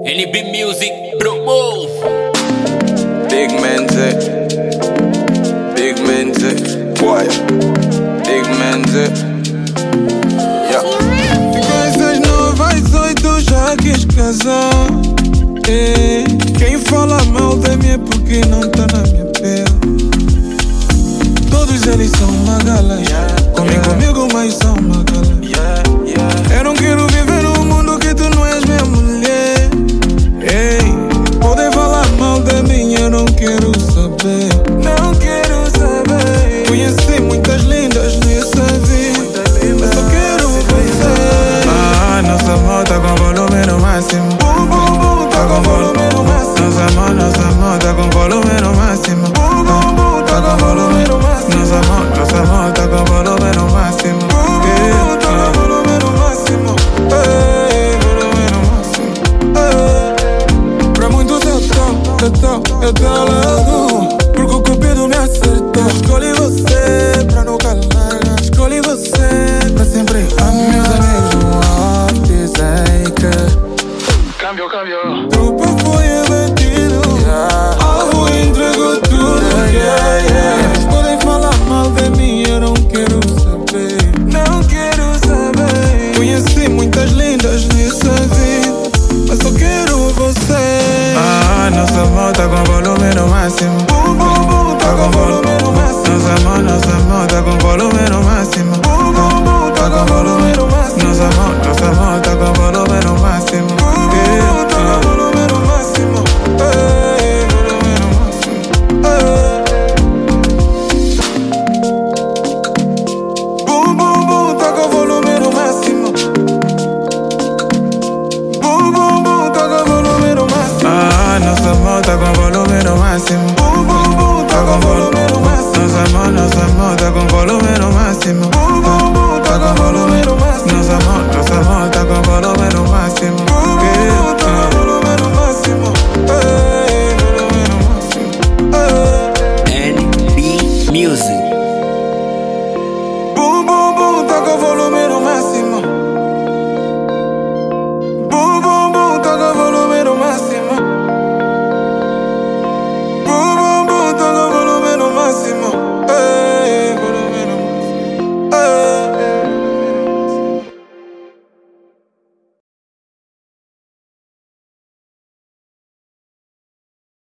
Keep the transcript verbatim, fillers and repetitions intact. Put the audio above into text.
N B Music, promo. Big Menze, Big Menze, boy, Big Menze, yeah. Coisas novas, oito já quis casar. Ei, quem fala mal de mim é porque não tá na minha pele. Todos eles são magalas, yeah, comem yeah. comigo, mas são magalas. Yeah, yeah. Eu não quero viver num mundo que tu não és minha mulher. Ei, podem falar mal de mim, eu não quero saber. Não quero saber. Conheci muitas lindas nessa vida, mas só quero você. Ah, nossa amor tá com volume no máximo. Bum, bum, bum, tá com volume no máximo. Nossa amor, nossa amor tá com volume no máximo. Bum, bum, bum, tá com volume no máximo. Nossa amor, nossa amor tá com volume no máximo. Bum, bum, tá com volume no máximo. Ei, volume no máximo. Ei. Pra muitos eu tô, eu tô, eu tô logo, porque o cupido me acertou. Escolhi você pra nunca largar. Escolhi você pra sempre. A meus amigos no off dizem que Câmbio, câmbio. tropa foi abatido, yeah. Alvo entregou tudo, yeah, yeah. Eles podem falar mal de mim, eu não quero saber. Não quero saber. Conheci muitas lindas nessa vida, mas só quero você. Ah, nossa amor tá com volume no máximo. Bum, bum, bum, tá com volume no máximo. Nossa amor, nossa amor tá com volume no máximo.